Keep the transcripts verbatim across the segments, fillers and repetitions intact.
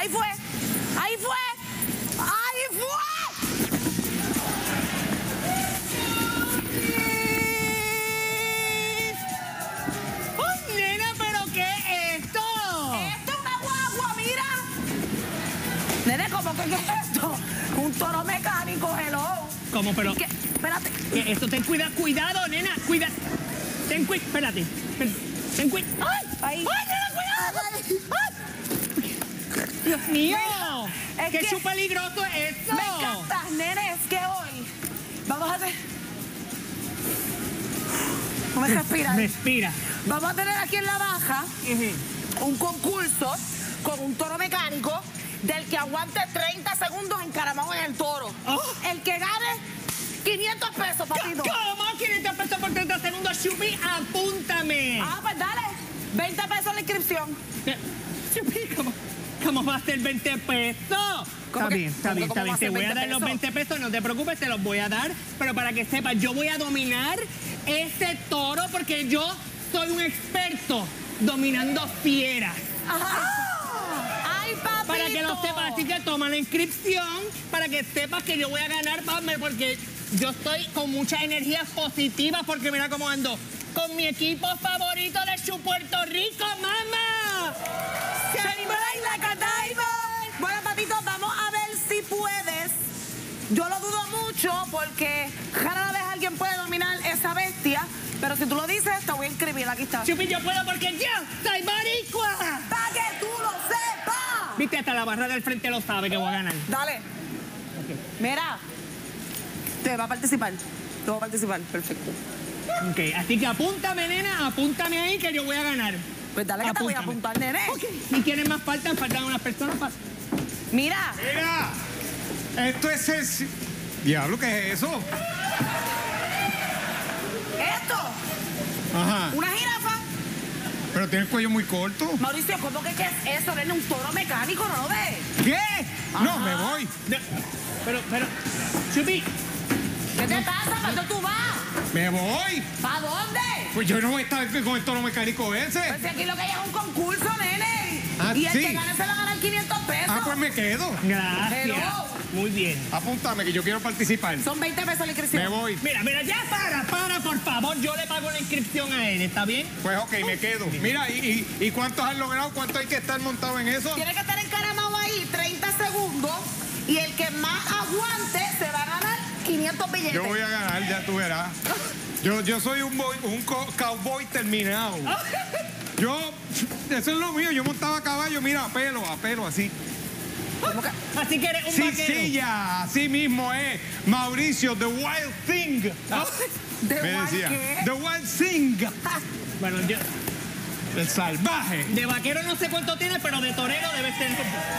Ahí fue. Ahí fue. Ahí fue. ¡Ay, nena, pero qué es esto! Esto es una guagua, mira. Nene, ¿cómo que qué es esto? Un toro mecánico, hello. ¿Cómo, pero? ¿Qué? Espérate. ¿Qué esto? Ten cuidado, cuidado, nena, cuidado. Ten cuidado, espérate. Ten cuidado. ¡Ay! Ahí. ¡Ay, nena, cuidado! ¡Ay! ¡Dios mío! Es ¡Qué que- chu peligroso es esto! Me encanta, nene, es que hoy vamos a hacer... ¿Cómo se respira? Respira. Vamos a tener aquí en la baja Ujú. un concurso con un toro mecánico del que aguante treinta segundos encaramado en el toro. Oh. El que gane quinientos pesos, papito. ¿Cómo? quinientos pesos por treinta segundos, Chupi, apúntame. Ah, pues dale. veinte pesos la inscripción. Chupi, ¿cómo, cómo va a ser veinte pesos? ¿Cómo Está que- bien, está cómo- bien, cómo está va bien. a ser Te voy a veinte dar los pesos? veinte pesos, no te preocupes, te los voy a dar. Pero para que sepas, yo voy a dominar ese toro porque yo soy un experto dominando fieras. Ajá. ¡Ay, papito! Para que lo sepas, así que toma la inscripción para que sepas que yo voy a ganar, Pamela, porque yo estoy con mucha energía positiva porque mira cómo ando. Con mi equipo favorito de Chu Puerto Rico, mamá. Shine bright like a diamond. Bueno, papito, vamos a ver si puedes. Yo lo dudo mucho porque rara vez alguien puede dominar esa bestia. Pero si tú lo dices, te voy a inscribir. Aquí está. Chupi, yo puedo porque yo soy boricua. ¡Para que tú lo sepas! Viste, hasta la barra del frente lo sabe que voy a ganar. Dale. Mira. Te va a participar. Te va a participar. Perfecto. Ok, así que apúntame, nena, apúntame ahí que yo voy a ganar. Pues dale que te voy a Apúntame. apuntar, nene. Ok, ¿y quiénes más faltan? Faltan unas personas. pa- Mira. Mira, esto es el... Diablo, ¿qué es eso? Esto. Ajá, Una jirafa. pero tiene el cuello muy corto. Mauricio, ¿cómo que qué es eso, nene? Un toro mecánico, ¿no lo ves? ¿Qué? No, Ajá. me voy. De- Pero, pero, Chupi, ¿Qué te pasa? ¿Para dónde tú vas? Me voy. ¿Para dónde? Pues yo no voy a estar con el toro mecánico ese. Pues si aquí lo que hay es un concurso, nene. Ah, y el sí. que gane se va a ganar quinientos pesos. Ah, pues me quedo. gracias. Hello. Muy bien. Apúntame que yo quiero participar. Son veinte pesos la inscripción. Me voy. Mira, mira, ya para, para, por favor. Yo le pago la inscripción a él, ¿está bien? Pues ok, me quedo. Mira, ¿y, y, y cuántos han logrado? ¿Cuánto hay que estar montado en eso? Tiene que estar encaramado ahí treinta segundos y el que más aguante se va a ganar quinientos billetes. Yo voy a ganar, ya tú verás. Yo, yo soy un, boy- un co- cowboy terminado. Yo, eso es lo mío. Yo montaba a caballo, mira, a pelo, a pelo, así. ¿Cómo que? Así que eres un Sí, vaquero. sí, ya, así mismo es. Mauricio, The Wild Thing. ¿De Me igual decía, qué? The Wild Thing. Bueno, yo, El salvaje. de vaquero no sé cuánto tienes, pero de torero debes tener.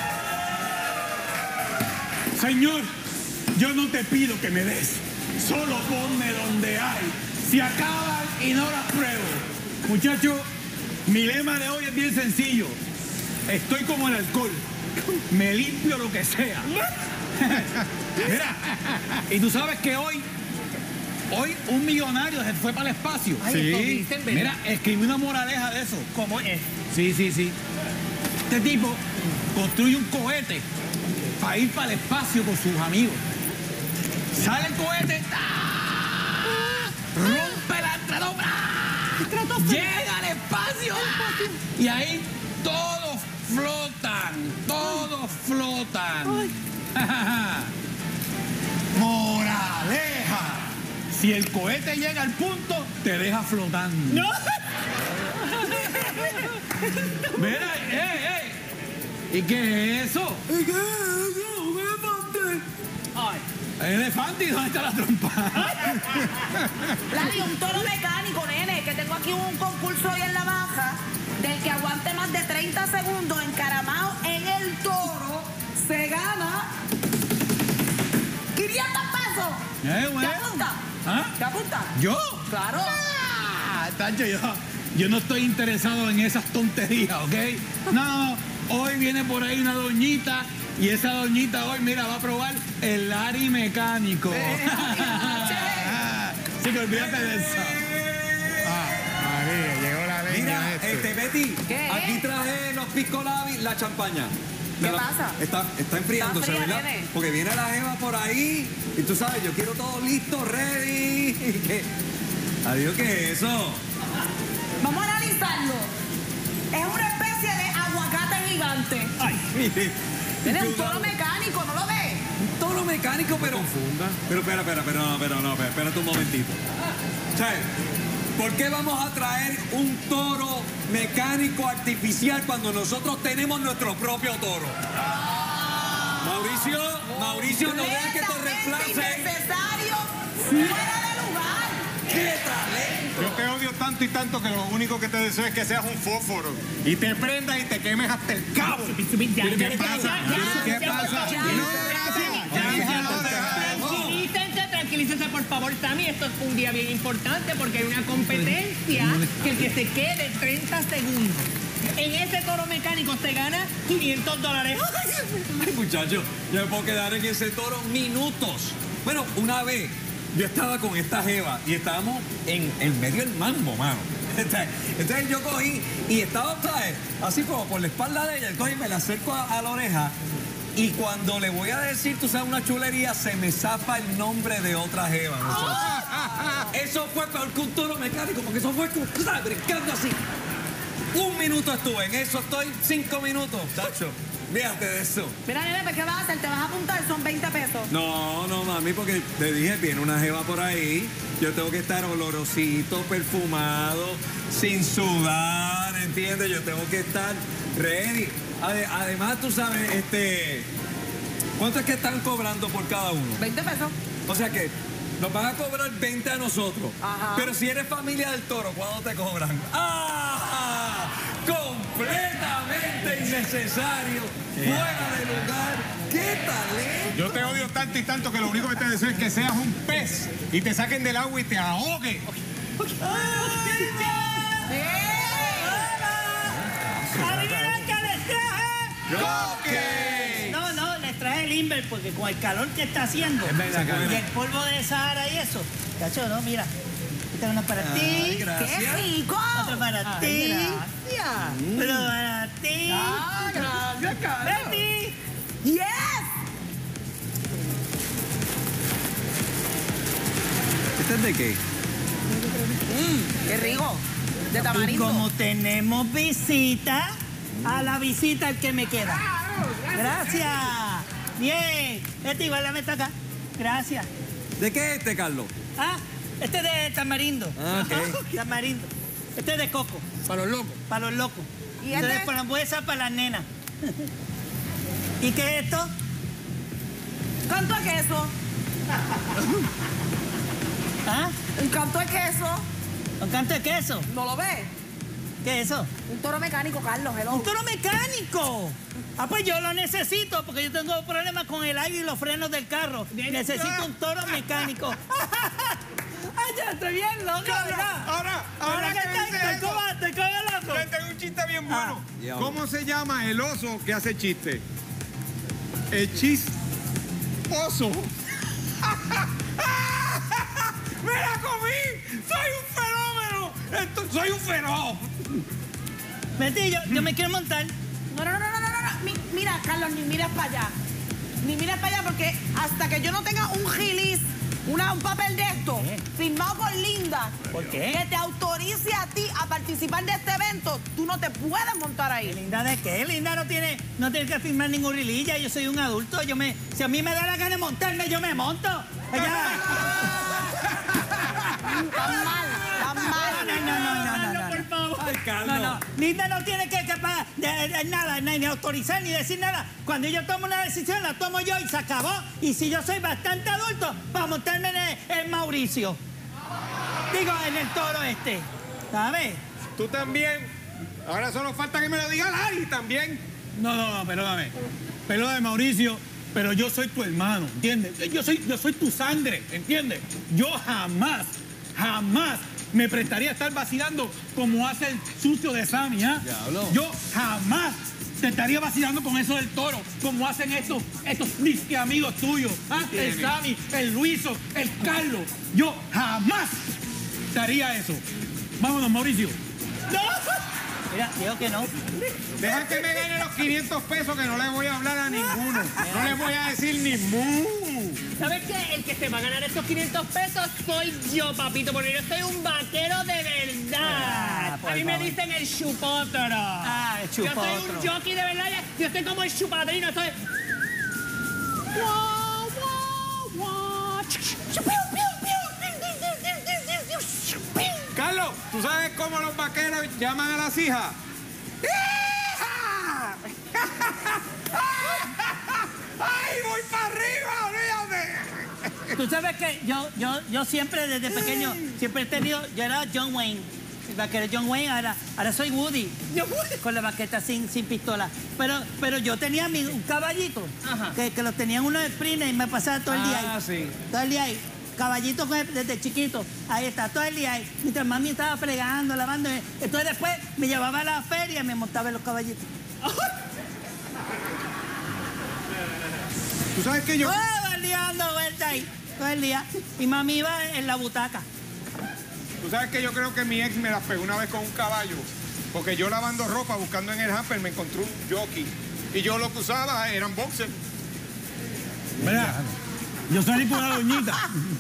Señor, yo no te pido que me des, solo ponme donde hay. Si acaban y no las pruebo. Muchachos, mi lema de hoy es bien sencillo. Estoy como el alcohol. Me limpio lo que sea. Mira, y tú sabes que hoy, hoy un millonario se fue para el espacio. Ay, Sí. eso dicen, ¿verdad? Mira, escribí una moraleja de eso. ¿Cómo es? Sí, sí, sí. Este tipo construye un cohete para ir para el espacio con sus amigos. Sale el cohete, ¡ah! Rompe la estratosfera, llega al espacio y ahí todos flotan, todos flotan. Moraleja. Si el cohete llega al punto, te deja flotando. ¡No! Mira, ey, ey. ¿Y qué es eso? ¿Y qué es eso? Un elefante. Ay. ¿El elefante? ¿Y dónde está la trompa? Lali, un toro mecánico, nene, que tengo aquí un concurso hoy en la baja del que aguante más de treinta segundos encaramado en el toro, se gana quinientos pesos. Eh, ¿Te bueno. apunta? ¿Ah? ¿Te apunta? ¿Yo? Claro. Ah, tacho, yo, yo no estoy interesado en esas tonterías, ¿ok? No, hoy viene por ahí una doñita y esa doñita hoy, mira, va a probar el Lari mecánico. Sí, que olvídate de eso. Ah, María, llegó la leña Mira, este. este, Betty, ¿Qué? aquí traje los pisco labi, la champaña. ¿Qué la- pasa? Está, está enfriándose, Está fría, ¿verdad? nene. Porque viene la jeva por ahí y tú sabes, yo quiero todo listo, ready. Adiós, ¿qué es eso? Vamos a analizarlo. Es una especie de aguacate gigante. Ay, mire. Tiene un Cuidado. toro mecánico, ¿no lo ves? Un toro mecánico, pero... confunda. Pero espera, espera, pero no, pero no, espera, espérate un momentito. ¿Sabes? ¿Por qué vamos a traer un toro mecánico artificial cuando nosotros tenemos nuestro propio toro? Mauricio, Mauricio, no dejes que te Completamente reemplace. innecesario, fuera de lugar. ¡Qué talento! Yo te odio tanto y tanto que lo único que te deseo es que seas un fósforo. Y te prendas y te quemes hasta el cabo. Ya, ya, ¿Qué ya, pasa? ya, ya, ¿Qué ya, pasa? ya, No, ya, gracias. ya, Ya, ya, déjalo, ya. déjalo. Tranquilícense, tranquilícense por favor, Sammy. Esto es un día bien importante porque hay una competencia que el que se quede treinta segundos en ese toro mecánico se gana quinientos dólares. Ay, muchacho, yo me puedo quedar en ese toro minutos. Bueno, una vez yo estaba con esta jeva y estábamos en el medio del mambo, mano. Entonces, entonces yo cogí y estaba, ¿sabes? Así como por la espalda de ella, cogí y me la acerco a, a la oreja y cuando le voy a decir, tú sabes, una chulería, se me zapa el nombre de otra jeva, muchacho. Eso fue peor que un toro mecánico, porque eso fue como, tú sabes, brincando así. Un minuto estuve en eso, estoy cinco minutos, chacho. Fíjate de eso. Mira, nene, pues, ¿qué vas a hacer? ¿Te vas a apuntar? Son veinte pesos. No, no, mami, porque te dije, viene una jeva por ahí. Yo tengo que estar olorosito, perfumado, sin sudar, ¿entiendes? Yo tengo que estar ready. Ade- además, tú sabes, este... ¿cuánto es que están cobrando por cada uno? veinte pesos. O sea que nos van a cobrar veinte a nosotros. Ajá. Pero si eres familia del toro, ¿cuándo te cobran? ¡Ah! Completamente innecesario, fuera de lugar. ¡Qué talento! Yo te odio tanto y tanto que lo único que te deseo es que seas un pez y te saquen del agua y te ahoguen. ¡Adivinen qué les traje! No, no, les traje el Inver porque con el calor que está haciendo y el polvo de Sahara y eso. Cacho, no, mira. Esta es una para Ay, ti, gracias. ¡Qué rico! otra para Ay, ti, gracias. pero para ti, Ah, gracias, para Carlos. ti. ¡Yes! ¿Este es de qué? ¡Qué rico! De Y tamarindo. como tenemos visita, a la visita el que me queda. Gracias. Bien. Este igual dame esta acá. Gracias. ¿De qué es este, Carlos? Ah, este es de tamarindo. Ah, ok. Tamarindo. Este es de coco. Para los locos. Para los locos. ¿Y Este este? es para las buesas, para las nenas. ¿Y qué es esto? ¿Canto de queso? ¿Ah? ¿Un canto de queso? ¿Un canto de queso? ¿No lo ves? ¿Qué es eso? Un toro mecánico, Carlos. Hello. ¡Un toro mecánico! Ah, pues yo lo necesito porque yo tengo problemas con el aire y los frenos del carro. Necesito un toro mecánico. ¡Ay, ya estoy bien loco, ¿verdad? Ahora, ahora que que estoy, dices estoy eso, como, estoy como loco. te tengo un chiste bien bueno. diablo. ¿Cómo se llama el oso que hace chiste? El chistoso. ¡Me la comí! ¡Soy un fenómeno! Esto- ¡Soy un feroz! Vete, yo, yo me quiero montar. No, no, no, no, no, no, no. Mi- Mira, Carlos, ni mires para allá. Ni mires para allá porque hasta que yo no tenga un gilis, una, un papel de esto, firmado por Linda, ¿Por qué? que te autorice a ti a participar de este evento, tú no te puedes montar ahí. ¿Linda de qué? Linda no tiene, no tiene que firmar ningún rililla. Yo soy un adulto. Yo me, si a mí me da la gana de montarme, yo me monto. Allá. Tan mal, tan mal. No, no, no, no, no, no, Ay, no. Carlos. No, no. Linda no tiene que, que pagar de- de nada, ni, ni autorizar, ni decir nada. Cuando yo tomo una decisión, la tomo yo y se acabó. Y si yo soy bastante adulto, para montarme en el, en Mauricio. Digo, en el toro este. ¿Sabes? Tú también. Ahora solo falta que me lo diga Larry también. No, no, no, perdóname. Perdóname, Mauricio, pero yo soy tu hermano, ¿entiendes? Yo soy, yo soy tu sangre, ¿entiendes? Yo jamás, jamás me prestaría a estar vacilando como hace el sucio de Sammy, ¿ah? Diablo. Yo jamás te estaría vacilando con eso del toro, como hacen estos, estos disque amigos tuyos, ¿ah? El Sammy, el Luiso, el Carlos. Yo jamás te haría eso. Vámonos, Mauricio. ¡No! Mira, digo que no. Deja que me gane los quinientos pesos, que no le voy a hablar a ninguno. No le voy a decir ni mu. ¿Sabes qué? El que se va a ganar estos quinientos pesos soy yo, papito, porque yo soy un vaquero de verdad. Ah, a mí me dicen el chupótoro. Ah, el chupótoro. Yo soy un jockey de verdad. Yo soy como el chupadrino. Soy... Wow, wow, wow. Carlos, ¿tú sabes cómo los vaqueros llaman a las hijas? ¡Hija! ¡Ay, voy para arriba! ¡Olvídate! Tú sabes que yo, yo, yo siempre desde pequeño, siempre he tenido, yo era John Wayne, el vaquero John Wayne, ahora, ahora soy Woody, con la baqueta sin, sin pistola. Pero, pero yo tenía mi, un caballito, que, que lo tenía en uno de sprint y me pasaba todo el día ahí. Ah, sí. Todo el día ahí. Caballito con el- desde chiquito, ahí está, todo el día ahí. Mientras mami estaba fregando, lavando. Entonces después me llevaba a la feria y me montaba en los caballitos. ¿Tú sabes que yo...? Todo el día dando vueltas ahí, todo el día. Y mami iba en la butaca. Tú sabes que yo creo que mi ex me la pegó una vez con un caballo. Porque yo lavando ropa, buscando en el hamper, me encontré un jockey. Y yo lo que usaba eran boxers. Mira, yo salí con una doñita.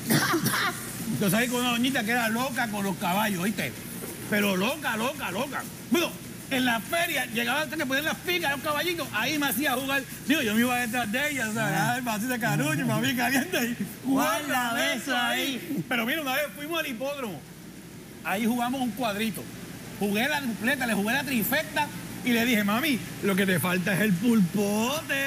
Yo salí con una doñita que era loca con los caballos, ¿oíste? Pero loca, loca, loca. Bueno, en la feria llegaba hasta que ponían las picas a los caballitos, ahí me hacía jugar. Digo, yo me iba detrás de ella, o sea, el vasito de carucho, mami caliente y Guarda eso ahí. Pero mira, una vez fuimos al hipódromo. Ahí jugamos un cuadrito. Jugué la dupleta, le jugué la trifecta y le dije, mami, lo que te falta es el pulpote.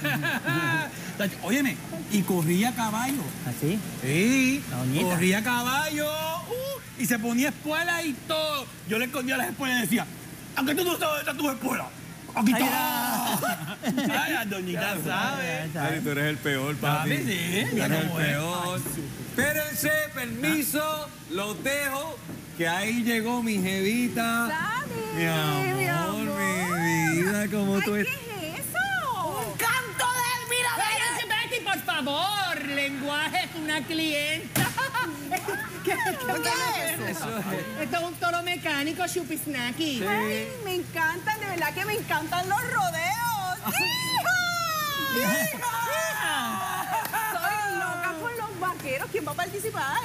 Óyeme, y corría a caballo. ¿Así? Sí, La doñita. corría a caballo uh, y se ponía espuela y todo. Yo le escondía las espuelas y decía, aunque tú no sabes dónde está tu espuela, aquí Ay, está. Ay, la doñita sabe. Ay, tú eres el peor, Papi, papi. sí, Tú mira eres el cómo es. peor. Espérense, permiso, los dejo, que ahí llegó mi jevita. Dani, Mi amor, mi amor. mi vida, como tú Ay, estás. ¿qué es eso? ¡Un canto de mira, Cállate, Betty, por favor. Lenguaje es una clienta. ¿Qué, qué, ¿Qué es eso? Esto es un toro mecánico, chupisnaki. Ay, me encantan, de verdad que me encantan los rodeos. ¡Hija! ¡Hija! Soy loca por los vaqueros. ¿Quién va a participar?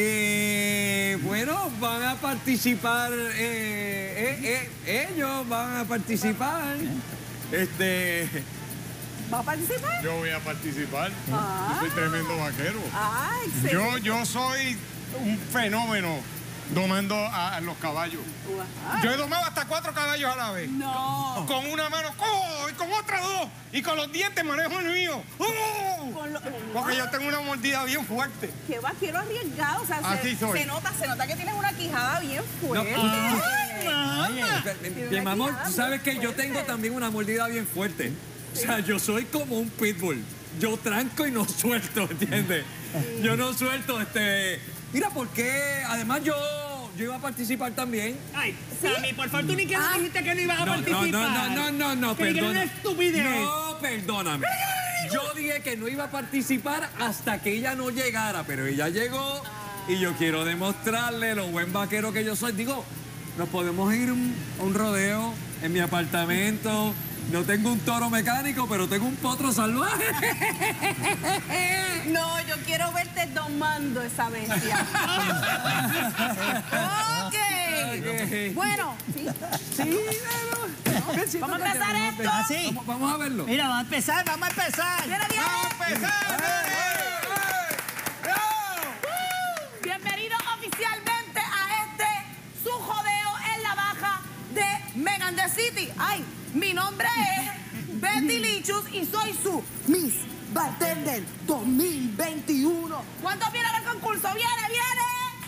Eh, bueno, van a participar, eh, eh, eh, ellos van a participar. Este, ¿Va a participar? Yo voy a participar. Ah. Yo soy tremendo vaquero. Ah, excelente. Yo, yo soy un fenómeno domando a, a los caballos. Wow. Yo he domado hasta cuatro caballos a la vez. No. Con una mano, ¡oh! Y con otra dos. Y con los dientes manejo el mío. ¡Oh! Con lo- Porque yo tengo una mordida bien fuerte. Qué vaquero arriesgado. O sea, Así se, soy. se nota, se nota que tienes una quijada bien fuerte. mi amor, tú sabes que yo tengo también una mordida bien fuerte. O sea, yo soy como un pitbull. Yo tranco y no suelto, ¿entiendes? Yo no suelto, este... Mira, porque además yo, yo iba a participar también. Ay, Sammy, por favor, tú ni que no dijiste que no ibas a No, no, participar. no, no, no, no, Que dijeron perdona. una estupidez. No, perdóname. Yo dije que no iba a participar hasta que ella no llegara, pero ella llegó y yo quiero demostrarle lo buen vaquero que yo soy. Digo, nos podemos ir un- a un rodeo en mi apartamento. No tengo un toro mecánico, pero tengo un potro salvaje. No, yo quiero verte domando esa bestia. ok. Ok. Bueno, sí. Sí, Vamos a empezar esto. ¿Ah, sí? Vamos, vamos a verlo. Mira, vamos a empezar, vamos a empezar. Viene, viene. ¡Empezar! Bienvenidos oficialmente a este su jodeo en la baja de Megan the City. Ay, mi nombre es Betty Lichus y soy su Miss Bartender dos mil veintiuno. ¿Cuántos vienen al concurso? ¡Viene, viene!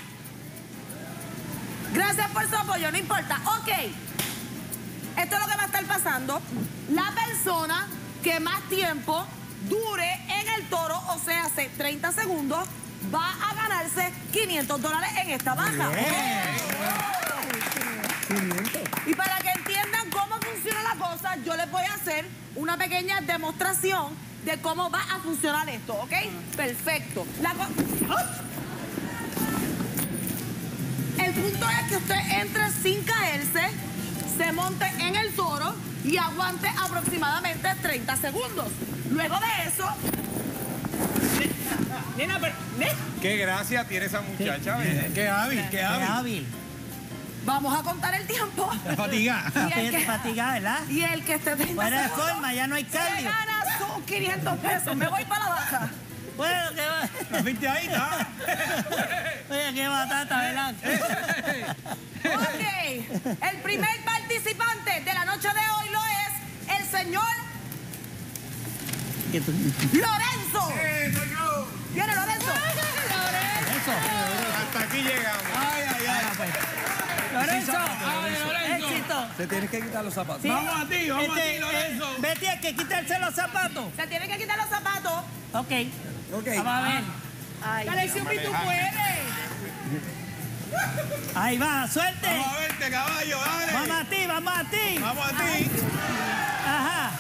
Gracias por su apoyo, no importa. Ok, esto es lo que va a estar pasando. La persona que más tiempo dure en el toro, o sea, hace treinta segundos, va a ganarse quinientos dólares en esta baja. Y para que entiendan cómo funciona la cosa, yo les voy a hacer una pequeña demostración de cómo va a funcionar esto, ¿ok? Perfecto. La co- ¡Ah! El punto es que usted entre sin caerse, se y aguante aproximadamente treinta segundos. Luego de eso, Nena, pero... nena. Qué gracia tiene esa muchacha, ¿verdad? Qué hábil, qué Qué hábil. hábil. vamos a contar el tiempo. Fatiga. Y el que- Fatigada, ¿verdad? Y el que esté treinta Fuera de segundos, forma, ya no hay se cambio. gana sus quinientos pesos. Me voy para la baja. Bueno, qué va. La viste ahí, ¿está? Oye, qué batata, ¿verdad? Ok, el primer participante de la noche de hoy lo es el señor Lorenzo. ¿Viene Lorenzo? Eso. Hasta aquí llegamos. Ay, ay, ay. Lorenzo, Ay, Lorenzo. éxito. Te tienes que quitar los zapatos. Sí. Vamos a ti, vamos a Este, ti, Lorenzo. eh, Betty, hay que quitarse los zapatos. Se tiene que quitar los zapatos. Ok. Ok. Vamos a ver. Ay, Dale, Supi, tú puedes. Ahí va, suerte. Vamos a verte, caballo, dale. Vamos a ti, vamos a ti. Vamos a ti. Ajá.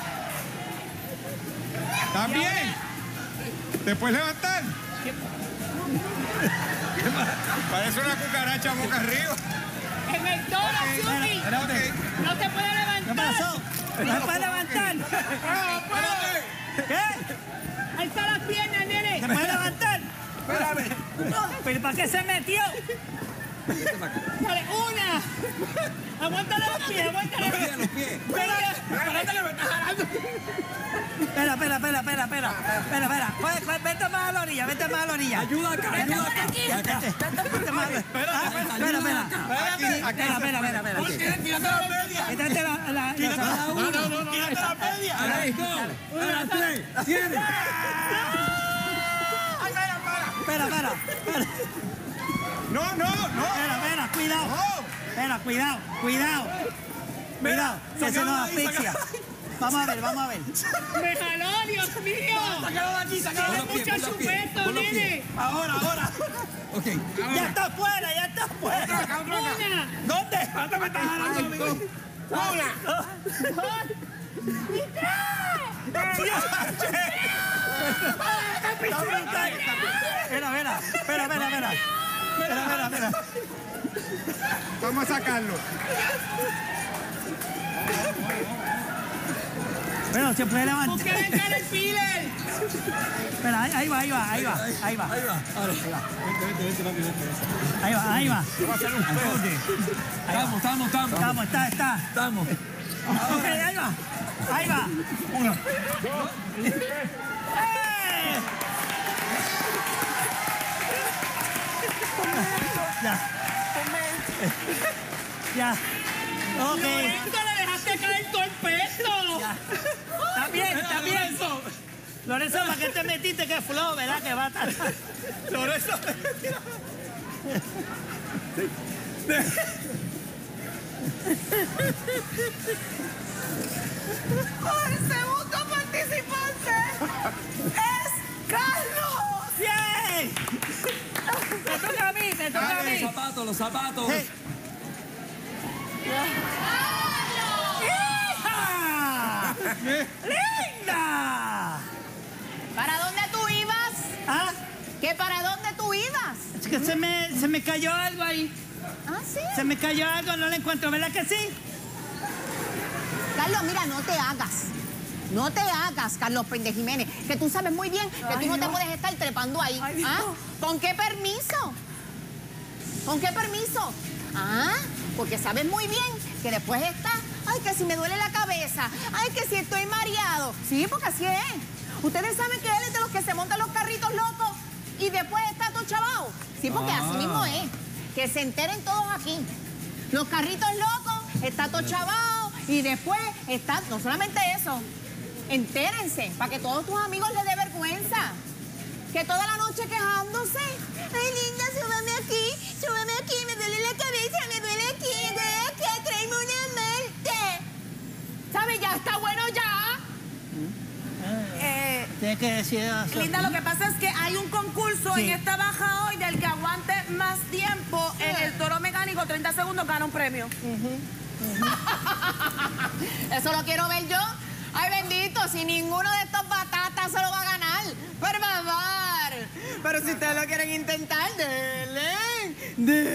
¿Estás bien? ¿Te puedes levantar? Parece una cucaracha boca arriba. En el toro, Supi. Espérate. No te puede ¿Qué levantar. pasó? ¿No se puede levantar? Espérate. ¿Qué? Alza las piernas, nene. ¿Se puede levantar? Espérame. ¿Pero para qué se metió? Dale, una. Aguántale los pies, aguántale los pies. Los pies. Espérate, me estás jalando. Espera, espera, espera, espera, espera. Espera, espera. Coge, coge, vete más a la orilla, vete más a la orilla. Ayuda acá, ayuda acá. Vete, vete más a la Espera, espera, espera. Aquí, aquí. Espera, espera, espera, espera. Quítate la media. Quítate la... la- los zapatos. No, no, no, no. Quítate la media. Let's go. Una, tres, siete. Espera, espera, espera. No, no, no. Espera, espera, cuidado. Espera, cuidado, cuidado. Cuidado, que se nos asfixia. Vamos a ver, vamos a ver. Me jaló, Dios mío. Sácalo de aquí, sácalo de Tiene aquí. pon mucho los pies, chupeta, pon los nene. pies. Ahora, ahora. Ok. Ya está afuera, ya está afuera. Una, ¿Dónde? ¿Dónde me estás jalando a mí? dos, Está brutal. Espera, espera, espera, espera, espera. Espera, espera, espera. Vamos a sacarlo. Bueno, se puede levantar. búsquele el caterpillar. Espera, ahí ahí va, ahí va, ahí va, ahí va. Ahí va. Ahora. Ahí va, ahí va. Estamos, estamos, estamos. Estamos, está, está. Estamos. Ok, ahí va. Ahí va. Uno. ¡Eh! Ya. Ya. Ok. Lorenzo, le dejaste caer todo el peso. Está bien, está bien. Lorenzo, ¿para qué te metiste? Que flow, ¿verdad? Que va a estar. Lorenzo. El segundo participante es Carlos. ¡Bien! Me toca a mí, me toca a Los mí. zapatos, los zapatos. Sí. ¡Hija! ¡Linda! ¿Para dónde tú ibas? ¿Ah? ¿Qué para dónde tú ibas? Es que se me, se me cayó algo ahí. Ah, sí. Se me cayó algo, no lo encuentro, ¿verdad que sí? Carlos, mira, no te hagas. No te hagas, Carlos Péndez Jiménez, que tú sabes muy bien que Ay, tú no te Dios. puedes estar trepando ahí. Ay, Dios. ¿Ah? ¿Con qué permiso? ¿Con qué permiso? Ah, porque sabes muy bien que después está, ay, que si me duele la cabeza, ay, que si estoy mareado. Sí, porque así es. Ustedes saben que él es de los que se montan los carritos locos y después está todo chavao. Sí, porque así mismo es. Que se enteren todos aquí. Los carritos locos, está todo chavao y después está, no solamente eso, entérense, para que todos tus amigos les dé vergüenza. Que toda la noche quejándose. Ay, linda, súbame aquí, súbame aquí, me duele la cabeza, me duele aquí, me duele aquí, tráeme una muerte. ¿Sabes? Ya está bueno ya. Eh, Tienes que decir eso. Linda, lo que pasa es que hay un concurso Sí. en esta baja hoy del que aguante más tiempo en el toro mecánico, treinta segundos, gana un premio. Eso lo quiero ver yo. Ay, bendito, si ninguno de estos batatas se lo va a ganar. Por favor. Pero si ustedes lo quieren intentar, denle.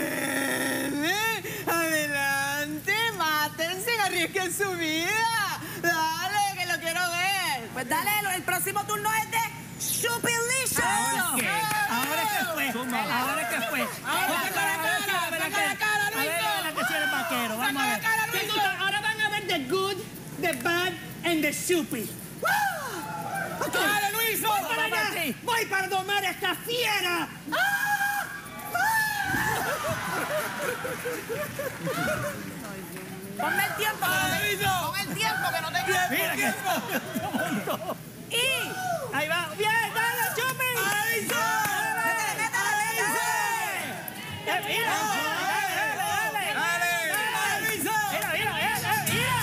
Denle. Adelante, mátense, arriesguen su vida. Dale, que lo quiero ver. Pues dale, el próximo turno es de Chupilicious. ¿Ahora qué? ¿Ahora qué fue? ¿Ahora qué fue? Saca la cara, A ver, saca la cara, a ver, Luisito. a ver, que si eres vaquero. Vamos a ver. Chicos, ahora van a ver the good, the bad and the soupy. ¡Dale, Luiso! ¡Voy para allá! Sí. ¡Voy para domar a esta fiera! Ponme el tiempo. que no te- Luiso! Pon el tiempo que no te Mira que Y... ahí va. Bien, dale, Chupi. Métele, métele, métele. Eh, Mira, dale, dale, dale. ¡Dale, Luiso! Mira, mira, mira, mira.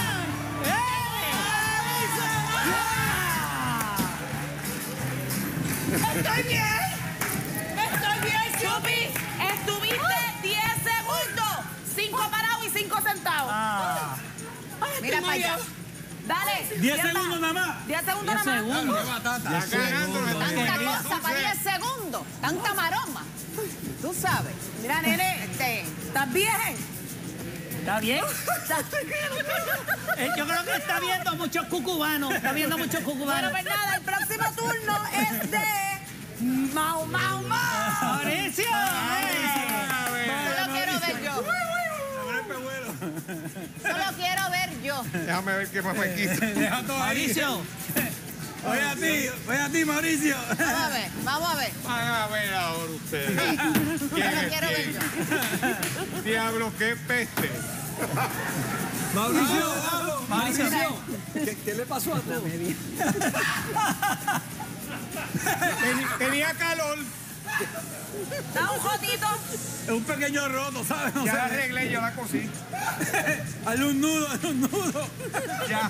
¡Estoy bien! ¡Estoy bien, Chupi! Estuviste diez segundos. cinco parados y cinco sentados. Ah, Mira para allá. Dale. diez tiempo. segundos nada más. diez segundos diez nada más. segundos. ¡Qué batata! Está ganando. Tanta cosa para diez segundos. Tanta maroma. Tú sabes. Mira, nene. Este, ¿Estás bien? ¿Está bien? Eh, Yo creo que está viendo muchos cucubanos. Está viendo muchos Bueno, cucubanos. pues nada, el próximo turno es de... Mau, Mau, Mau. ¡Mauricio! solo quiero ver yo. Solo quiero ver yo. Déjame ver qué más me quita. Deja todo ahí. Mauricio. Voy a ti, voy a ti, Mauricio. Vamos a ver, vamos a ver. Van a ver ahora ustedes. Solo ¿Quién es quiero ver yo. quién? Diablo, qué peste. Mauricio, Mauricio, ¿qué, qué le pasó a tu Ten- Tenía calor. Da un jotito. Es un pequeño roto, ¿sabes? No Ya la sé. arreglé, yo la cosí. Hazle un nudo, hazle un nudo. Ya.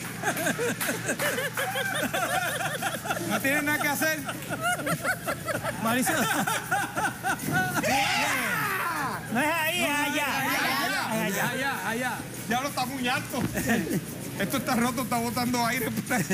¿No tienes nada que hacer? Mauricio. No es ahí, es allá. allá, allá, allá? Ya lo está muy alto. Esto está roto, está botando aire.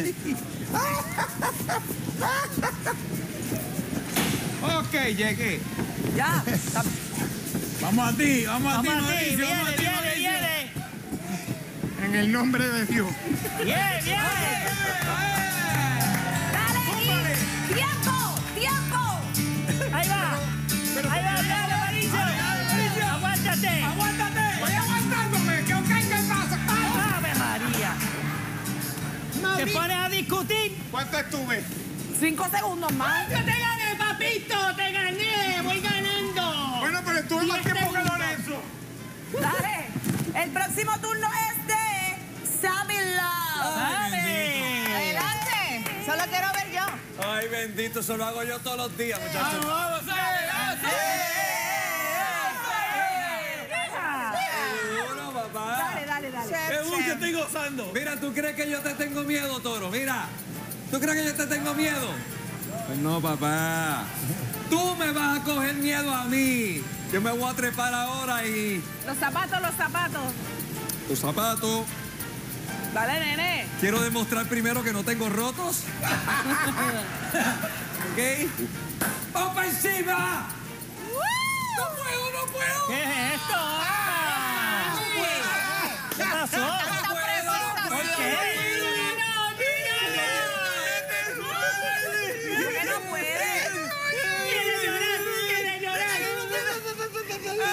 Ok, llegué. Ya. Está- Vamos a ti, vamos a ti, Vamos a ti, Mauricio. Vamos a viene, ti, viene, Mauricio. viene. En el nombre de Dios. Viene, viene. ¡Dale! y- ¡Tiempo! ¡Tiempo! Ahí va. Ahí va, dale, Mauricio. Aguántate. ¡Aguántate! Estoy aguantándome. ¿Qué, ok, qué pasa? Ave María. ¿Te pones a discutir? ¿Cuánto estuve? Cinco segundos más. ¡Yo te gané, papito! ¡Te gané! ¡Voy ganando! Bueno, pero estuve más Diez tiempo que segundos. Lorenzo. Dale. El próximo turno es de Sammy Love. Dale. Adelante. Solo quiero ver yo. Ay, bendito, eso lo hago yo todos los días, muchachos. Seguro, papá. Dale, dale, dale. ¡Qué mucho estoy gozando! Mira, ¿tú crees que yo te tengo miedo, Toro? Mira, ¿tú crees que yo te tengo miedo? Pues no, papá. Tú me vas a coger miedo a mí. Yo me voy a trepar ahora y... Los zapatos, los zapatos. Tus zapatos. Dale, nene. Quiero demostrar primero que no tengo rotos. ¿Ok? ¡Vamos para encima! ¡No puedo, no puedo! ¿Qué es esto? Ah. ¿Qué pasó? Tanta ¿Por presentación. qué? ¿Por qué no puede? ¡Quiere llorar! ¡Quiere llorar!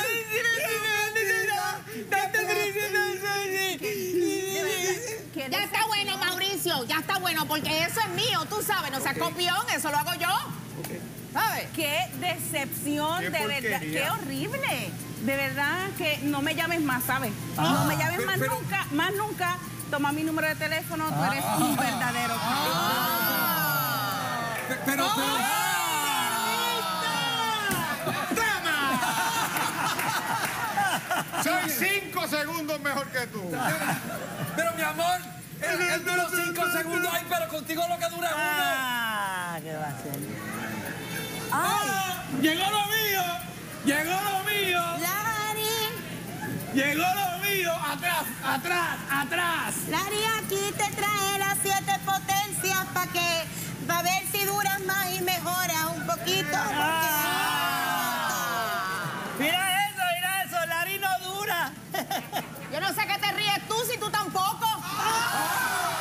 Ya está bueno, Mauricio. Ya está bueno, porque eso es mío, tú sabes. No seas copión, eso lo hago yo. ¿Sabes? Qué decepción, Qué de verdad, porquería. qué horrible. De verdad que no me llames más, ¿sabes? No me llames Pero- más pero- nunca, más nunca. Toma mi número de teléfono, tú eres un verdadero. Pe- Pero, pero... Soy cinco segundos mejor que tú. Pero, mi amor, él, él duró cinco segundos ahí, pero contigo lo que dura uno. Ah, ¿qué va a ser? ¡Ah! ¡Llegó lo mío! ¡Llegó lo mío! Lari, ¡Llegó lo mío! ¡Atrás, atrás, atrás! Lari, aquí te trae las siete potencias para que, para ver si duras más y mejoras un poquito. Mira eso, mira eso, Lari no dura. Yo no sé qué te ríes tú si tú tampoco.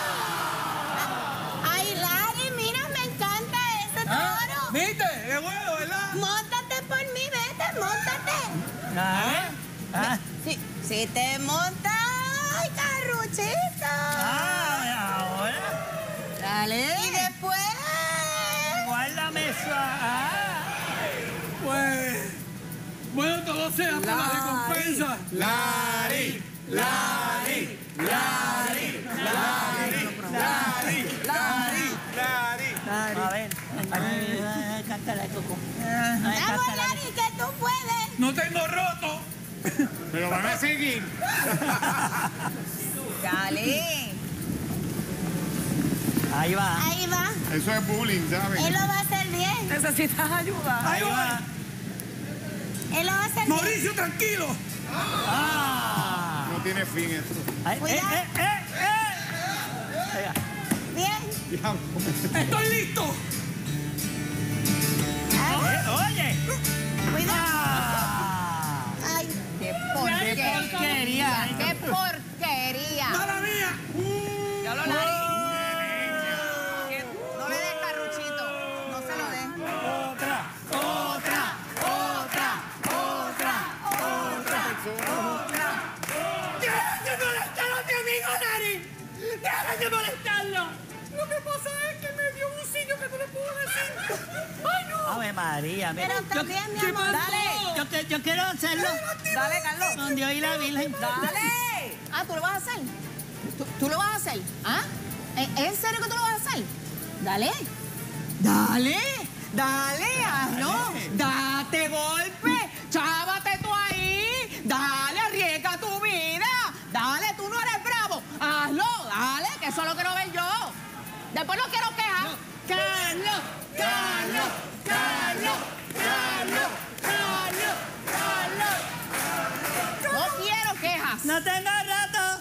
Si, si te montas, ¡ay, carruchito! Ah, ahora. Dale. Y después... Guárdame eso. Ah. Pues, bueno, todo sea por la recompensa. Lari, Lari, Lari, Lari, Lari, Lari, Lari. A ver. Ay, ay, cántala, Coco. Ay, Vamos, cántala. Lari, que tú puedes. No tengo roto. Pero van a seguir. Dale. Ahí va. Ahí va. Eso es bullying, ¿sabes? Él lo va a hacer bien. ¿Necesitas ayuda? Ahí va. Él lo va a hacer bien. Mauricio, tranquilo. Ah. No tiene fin esto. Ay, eh, Cuidado. eh, eh, eh. Ahí va. Bien. Diablo. Estoy listo. Eh, Oye. Cuidado. Ah. Ay, qué Qué porquería. porquería. Qué porquería. ¡Mala mía! Ya lo Lari. No le des carruchito. No se lo des. Otra, otra, otra, otra, otra. ¡Deja de molestar a mi amigo, Lari! ¡Deja de molestarlo! Lo que pasa es que me dio un signo que no le puedo decir. ¡Ay, no! Ave María. mira. Pero Yo- también, mi ¿qué amor. pasó? Dale. Yo, que- yo quiero hacerlo. Dale, Carlos. Con Dios y la Virgen. Dale. Ah, ¿tú lo vas a hacer? ¿Tú, tú lo vas a hacer? ¿Ah? ¿En, en serio que tú lo vas a hacer? Dale. Dale. Dale, hazlo. Date golpe. Chávate tú ahí. Dale, arriesga tu vida. Dale, tú no eres bravo. Hazlo, dale, que eso es lo quiero ver yo. Después no quiero quejar. Carlos, Carlos, Carlos, Carlos, Carlos, Carlos. No quiero quejas. No tengo rato.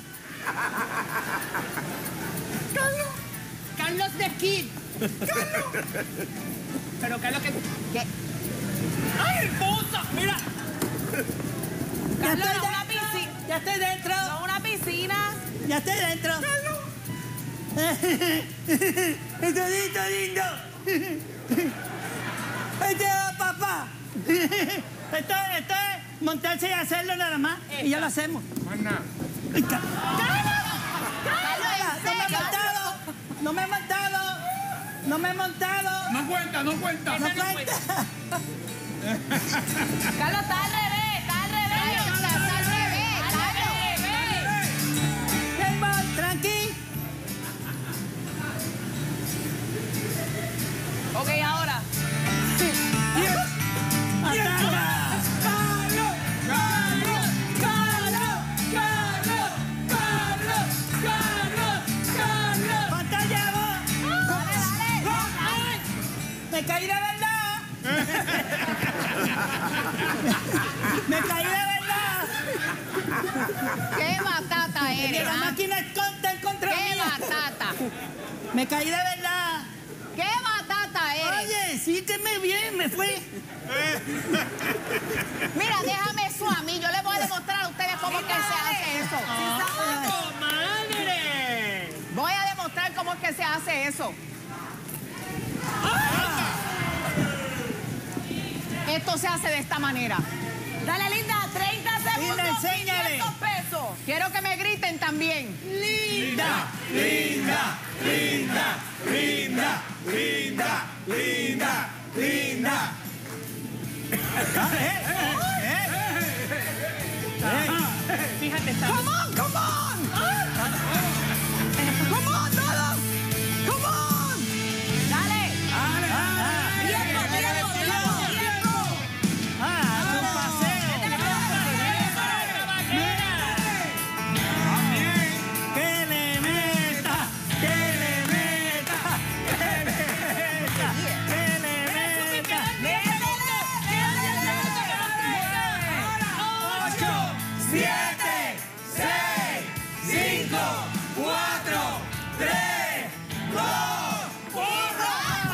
Carlos. Carlos de Kid. Carlos. Pero Carlos que... ¿Qué? ¡Ay, hermosa! Mira. Ya Carlos, estoy no una dentro. piscina. Ya estoy dentro. No una piscina. Ya estoy dentro. Estoy lindo, lindo. Este es papá. Esto, esto es montarse y hacerlo nada más. Y ya lo hacemos. Más nada. No me he montado. No me he montado. No me he montado. No cuenta, no cuenta. No cuenta. Carlos, está al revés. Está al revés. Está al revés, Carlos. Ven, tranqui. Ok, ahora. Ataca. Carlos, Carlos, Carlos, Carlos, Carlos, Carlos, Carlos. Pantalla vos. Dale, dale. ¡Ay! Me caí de verdad. Me caí de verdad. Qué batata Que eres, la ¿ah? máquina está en contra Qué mía. batata. Me caí de verdad. Qué batata eres. Oye, sí que me bien, me fue. Mira, déjame eso a mí. Yo les voy a demostrar a ustedes cómo es que se hace eso. ¡Comadre! Voy a demostrar cómo es que se hace eso. Esto se hace de esta manera. Dale, linda, treinta segundos. Linda, enséñale. quinientos pesos. Quiero que me griten también. Linda. Linda, linda, linda, linda, linda, linda. Fíjate, está... Come on, come on. Come on, todos. Come on. Dale. Tiempo, tiempo, tiempo, tiempo. Ah, haz un paseo. Que le meta, que le meta, que le meta, que le meta. Ocho, siete, seis, cinco, cuatro, tres, dos, uno.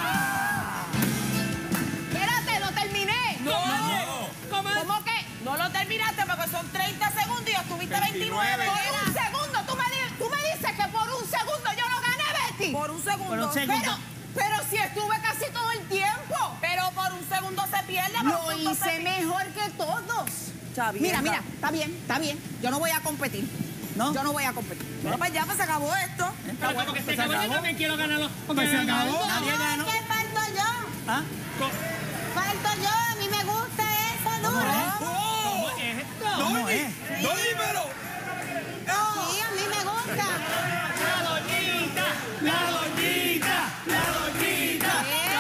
Espérate, no terminé. No. ¿Cómo que? No lo terminaste porque son treinta segundos y estuviste veintinueve. Por un segundo, tú me, di- tú me dices que por un segundo yo no gané, Betty. Por un segundo. Por un segundo. Pero, pero si estuve casi todo el tiempo. Pero por un segundo se pierde. por Lo un segundo hice se pierde. mejor que todos. Mira, mira, está bien, está bien. Yo no voy a competir. ¿No? Yo no voy a competir. Bueno, pues ya pues se acabó esto. Pero como que se acabó, yo también quiero ganar los... Pues se acabó. Nadie ganó. ¿Qué falto yo? ¿Ah? Falto yo. A mí me gusta eso, duro. ¿Cómo es esto? ¿Cómo es? ¡Doñi, pero! Sí, a mí me gusta. ¡La doñita! ¡La doñita! ¡La doñita!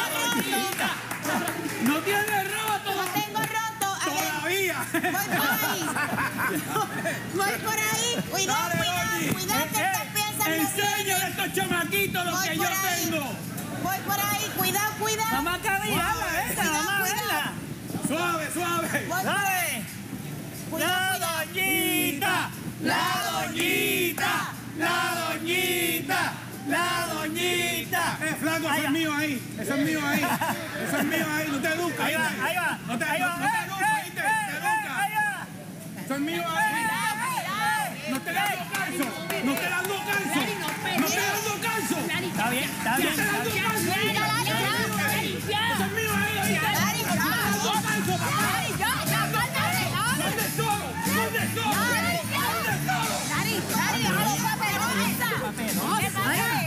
¡No tiene roto! No tengo roto. A ver, ¡Todavía! voy por ahí. Voy por ahí. Cuidado, Dale, cuidado, Doñi. cuidado que estás pensando. Enséñale a estos chamaquitos lo Voy que por yo ahí. tengo. Voy por ahí. Cuidado, cuidado. Vamos a caminarla esta, vamos a verla. Suave, suave. Voy por ahí. ¡Dale! Cuidado, ¡La cuidado. doñita! ¡La doñita! ¡La doñita! ¡La doñita! Eh, flaco, Ahí eso va. es mío ahí. Eso es mío ahí. Eso es mío ahí. No te eduques. Ahí va, ahí va. No te, ahí no, va. no te ¡Eh, eduques, eh, ¿oíste? eh, Te eh, educas. ahí va! Eso es mío ahí. No te dando calzo. No te dando calzo. No te dando calzo. Está bien, está bien. No te dando calzo. Eso es mío ahí, ¿oíste? Dari, No te dando calzo, papá. Dari, ya, ya, cálmate. ¿Dónde solo? ¿Dónde solo? Dari, ya. Dari, Dari, a los papelones. ¿Qué pasa?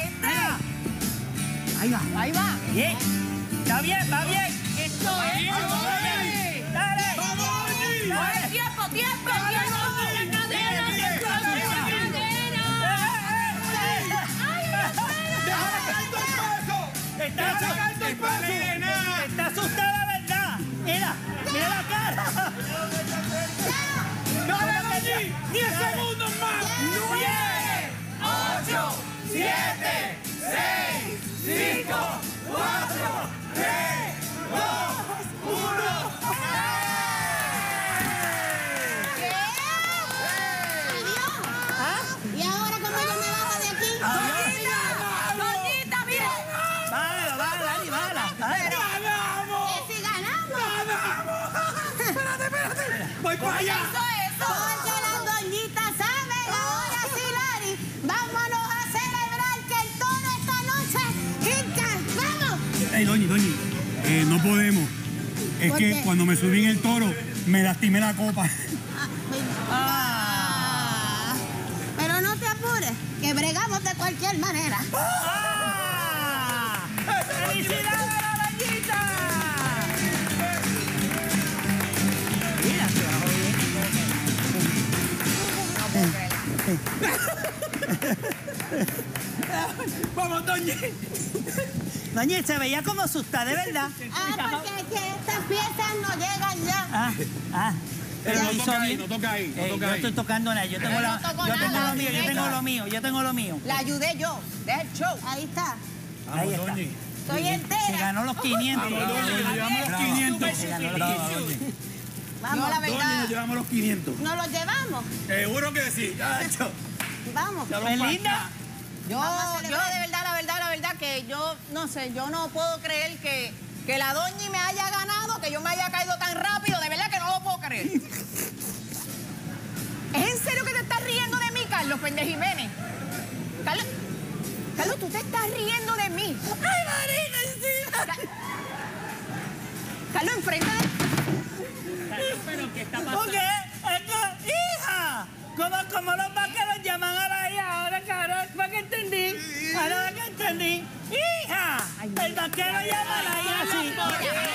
Ahí va. Ahí va. Bien. Está bien, va bien. ¡Esto es! Dale. ¡Vamos, Doñi! Ay, tiempo, tiempo, tiempo. ¡Déjale caer todo el peso! Está, ¡Déjale caer todo el peso! está asustada, ¿verdad? Mira, mira la cara. ¡Dale, Doñi! ¡Diez segundos más! ¡Nueve! ¡Ocho! ¡Siete! ¡Seis! ¡Cinco! ¡Cuatro! ¡Tres! ¡Dos! ¡Uno! ¿Qué? Adiós. ¿Ah? ¿Y ahora cómo yo me bajo de aquí? Doñita, mira. Bájala, bájala, Dani, bájala. bájala. ¡Ganamos! ¿Que si ganamos? ¡Ganamos! ¡Espérate, espérate! ¡Voy para allá! Eso, eso. Porque las doñitas saben. Ahora sí, Lari. Vámonos a celebrar que el tono esta noche. ¡Hinca! ¡Vamos! Ey, Doñi, Doñi, eh, no podemos. Es ¿Por que qué? cuando me subí en el toro, me lastimé la copa. Ah. Pero no te apures, que bregamos de cualquier manera. ¡Ah! ¡Felicidades a la doñita! Mira, se bajó ¡Vamos, Doñi! bien. Doñita, se veía como asustada, ¿de verdad? Ah, porque es que estas piezas no llegan ya. Ah, ah. Pero no hizo toca ahí, bien. no toca ahí, no Eh, toca yo ahí. estoy tocando nada, yo tengo, Yo la, no toco yo tengo nada, lo mío, yo directo. tengo lo mío, yo tengo lo mío. La ayudé yo. Deja el show. Ahí está. Ahí está. Doñi. Estoy Se entera. ganó los quinientos. Vamos, Doñi, nos llevamos los quinientos. Se ganó los Brava, quinientos. Doñi. Vamos, la Doñi, nos verdad. llevamos los quinientos. ¿Nos los llevamos? Seguro que sí. Chacho. Vamos. Pues, linda, Yo, yo de verdad, la verdad, la verdad que yo, no sé, yo no puedo creer que, que la doña me haya ganado, que yo me haya caído tan rápido, de verdad que no lo puedo creer. ¿Es en serio que te estás riendo de mí, Carlos Péndez Jiménez? Carlos, Carlos, tú te estás riendo de mí. ¡Ay, marica, encima! Carlos, enfrente de... ¿Pero qué está pasando? ¿por qué? Es que, hija, como, como los vaqueros llaman a la hija, ahora que ahora fue que entendí, ahora que entendí, hija, el vaquero llama a la hija así.